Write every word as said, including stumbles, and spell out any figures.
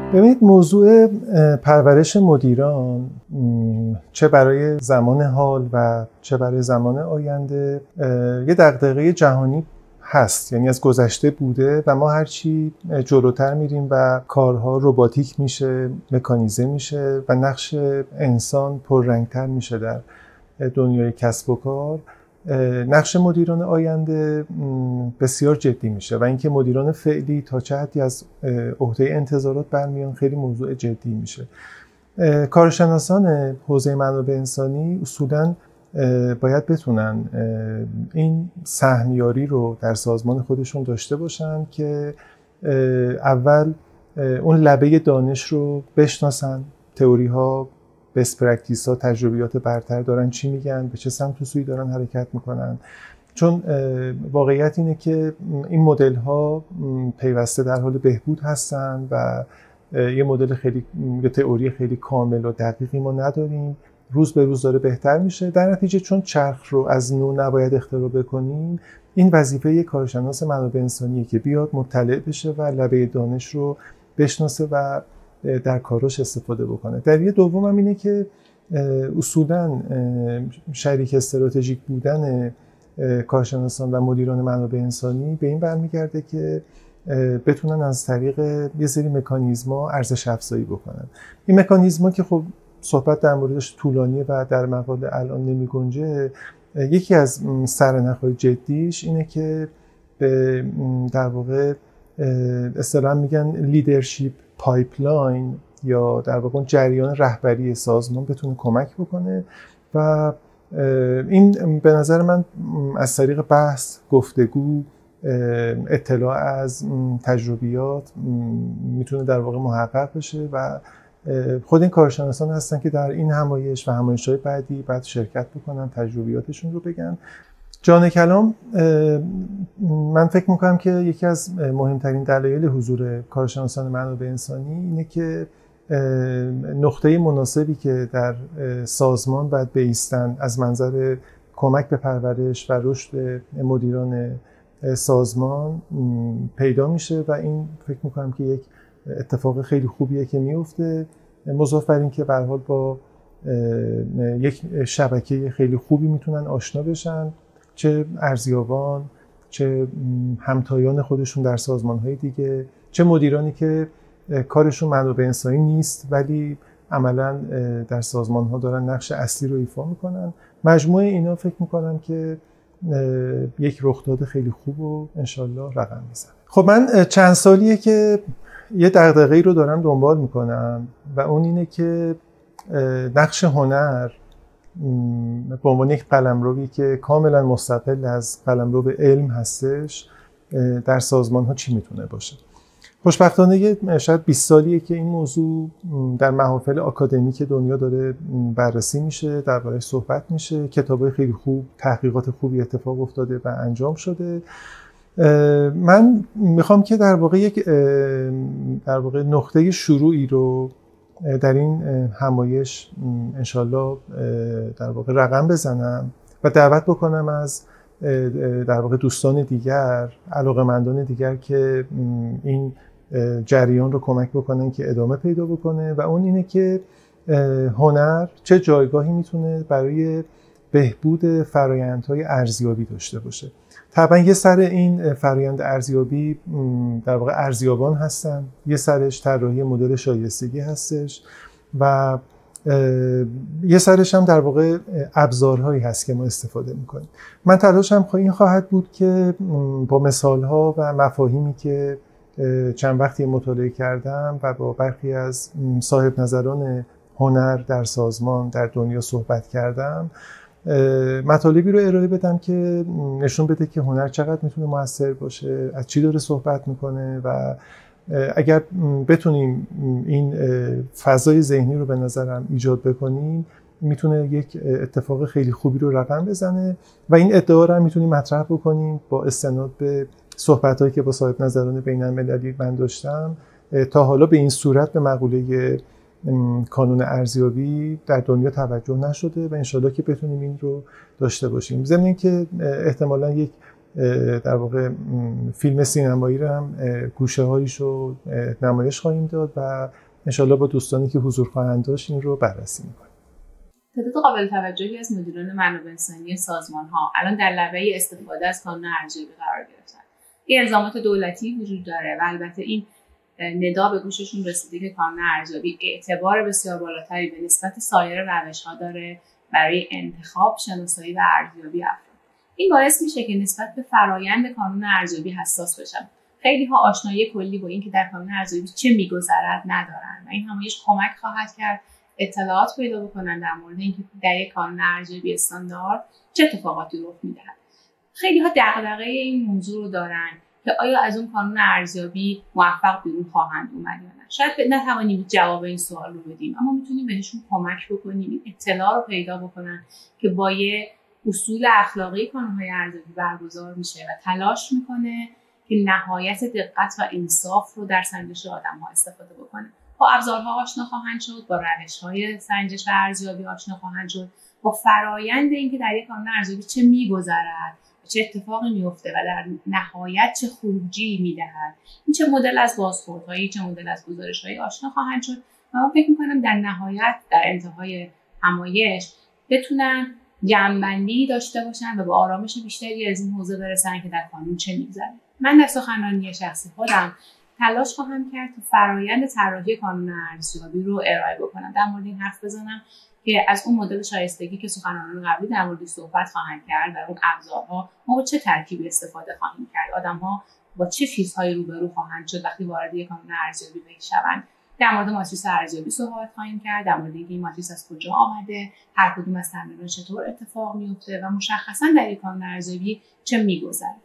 ببینید موضوع پرورش مدیران چه برای زمان حال و چه برای زمان آینده یه دغدغه جهانی هست، یعنی از گذشته بوده و ما هرچی جلوتر میریم و کارها رباتیک میشه، مکانیزه میشه و نقش انسان پررنگتر میشه در دنیای کسب و کار، نقش مدیران آینده بسیار جدی میشه و اینکه مدیران فعلی تا چه حدی از عهده انتظارات برمیان خیلی موضوع جدی میشه. کارشناسان حوزه منابع انسانی اصولاً باید بتونن این سهمیاری رو در سازمان خودشون داشته باشن که اول اون لبه دانش رو بشناسن، تئوری ها، بست پرکتیس ها، تجربیات برتر دارن چی میگن، به چه سمت و سوی دارن حرکت میکنن. چون واقعیت اینه که این مدل ها پیوسته در حال بهبود هستن و یه مدل خیلی، یه تئوری خیلی کامل و دقیقی ما نداریم. روز به روز داره بهتر میشه. در نتیجه چون چرخ رو از نو نباید اختراع بکنیم، این وظیفه یک کارشناس منابع انسانیه که بیاد مطلع بشه و لبه دانش رو بشناسه و در کاراش استفاده بکنه. دلیل دوم هم اینه که اصولاً شریک استراتژیک بودن کارشناسان و مدیران منابع انسانی به این برمیگرده که بتونن از طریق یه سری مکانیزم‌ها ارزش افزایی بکنن. این مکانیزم‌ها که خب صحبت در موردش طولانیه و در مقاله الان نمی گنجه، یکی از سرنخ‌های جدیش اینه که به در واقع اصطلاحاً میگن لیدرشپ پایپلاین یا در واقع جریان رهبری سازمان بتونه کمک بکنه و این به نظر من از طریق بحث، گفتگو، اطلاع از تجربیات میتونه در واقع محقق بشه و خود این کارشناسان هستن که در این همایش و همایش‌های بعدی بعد شرکت بکنن، تجربیاتشون رو بگن. جان کلام، من فکر میکنم که یکی از مهمترین دلایل حضور کارشناسان منابع انسانی اینه که نقطه مناسبی که در سازمان باید بایستن از منظر کمک به پرورش و رشد مدیران سازمان پیدا میشه و این فکر میکنم که یک اتفاق خیلی خوبیه که میفته. مضاف بر این که به هر حال با یک شبکه خیلی خوبی میتونن آشنا بشن، چه ارزیابان، چه همتایان خودشون در سازمان‌های دیگه، چه مدیرانی که کارشون منابع انسانی نیست ولی عملاً در سازمان‌ها دارن نقش اصلی رو ایفا میکنن. مجموعه اینا فکر میکنم که یک رخداد خیلی خوب و انشالله رقم میزنه. خب من چند سالیه که یه دغدغه‌ای رو دارم دنبال میکنم و اون اینه که نقش هنر به عنوان یک قلمروی که کاملا مستقل از قلمرو علم هستش در سازمان ها چی میتونه باشه. خوشبختانه شاید بیست سالیه که این موضوع در محافل آکادمیک دنیا داره بررسی میشه، درباره‌اش صحبت میشه، کتابای خیلی خوب، تحقیقات خوبی اتفاق افتاده و انجام شده. من میخوام که در واقع یک در واقع نقطه شروعی رو در این همایش انشالله در واقع رقم بزنم و دعوت بکنم از در واقع دوستان دیگر، علاقه‌مندان دیگر که این جریان رو کمک بکنن که ادامه پیدا بکنه و اون اینه که هنر چه جایگاهی میتونه برای بهبود فرآیندهای ارزیابی داشته باشه. طبعا یه سر این فرآیند ارزیابی در واقع ارزیابان هستن، یه سرش طراحی مدل شایستگی هستش و یه سرش هم در واقع ابزارهایی هست که ما استفاده میکنیم. من تلاشم این خواهد بود که با مثالها و مفاهیمی که چند وقتی مطالعه کردم و با برخی از صاحب نظران هنر در سازمان در دنیا صحبت کردم، مطالبی رو ارائه بدم که نشون بده که هنر چقدر میتونه موثر باشه، از چی داره صحبت میکنه و اگر بتونیم این فضای ذهنی رو به نظرم ایجاد بکنیم میتونه یک اتفاق خیلی خوبی رو رقم بزنه و این ادعا رو میتونیم مطرح بکنیم با استناد به صحبتایی که با صاحب نظران بین‌المللی من داشتم. تا حالا به این صورت به مقوله کانون ارزیابی در دنیا توجه نشده و انشالله که بتونیم این رو داشته باشیم. ضمن اینکه احتمالاً یک در واقع فیلم سینمایی رو هم گوشه هایش رو نمایش خواهیم داد و انشالله با دوستانی که حضور خواهند داشت این رو بررسی میکنیم. تعداد قابل توجهی از مدیران منابع انسانی سازمان ها الان در لبه استفاده از قانون ارزیابی قرار گرفتن. این الزامات دولتی وجود داره و البته این ندا به گوششون رسیده که قانون ارزیابی اعتبار بسیار بالاتری به نسبت سایر روش‌ها داره برای انتخاب، شناسایی و ارزیابی افراد. این باعث میشه که نسبت به فرایند قانون ارزیابی حساس بشن. خیلی ها آشنایی کلی با این که در قانون ارزیابی چه میگذرد ندارن و این همایش کمک خواهد کرد اطلاعات پیدا بکنن در مورد اینکه در یک قانون ارزیابی استاندارد چه اتفاقاتی رخ میدهد. خیلی ها دغدغه این موضوع رو دارن که آیا از اون قانون ارزیابی موفق بیرون خواهند اومد یا نه. شاید نتوانیم جواب این سوال رو بدیم، اما میتونیم بهشون کمک بکنیم این اطلاع رو پیدا بکنن که با یه اصول اخلاقی قانون‌های ارزیابی برگزار میشه و تلاش میکنه که نهایت دقت و انصاف رو در سنجش آدم‌ها استفاده بکنه. با ابزارها آشنا خواهند شد، با روش‌های سنجش و ارزیابی آشنا خواهند شد، با فرایند اینکه در یک قانون ارزیابی چه میگذرد، چه اتفاقی میفته و در نهایت چه خروجی میدهد. این چه مدل از بازخوردهایی، چه مدل از گزارش‌هایی آشنا خواهند شد و من فکر می‌کنم در نهایت در انتهای همایش بتونن جمع‌بندی داشته باشن و به آرامش بیشتری از این حوزه برسن که در قانون چه میگذره. من در سخنرانی شخصی خودم تلاش خواهم کرد تا فرایند طراحی قانون ارزیابی رو ارائه بکنم. در مورد این حرف بزنم که از اون مدل شایستگی که سخنرانان قبلی در موردش صحبت خواهند کرد، در اون ابزارها ما با چه ترکیبی استفاده خواهیم کرد، آدم‌ها با چه چیزهایی روبرو خواهند شد وقتی وارد یک قانون ارزیابی بشوند. در مورد ماتریس ارزیابی صحبت خواهیم کرد، در مورد اینکه این ماتریس از کجا آمده، هر کدوم از تمرین‌ها چطور اتفاق میفته و مشخصاً در یک قانون ارزیابی چه میگذره.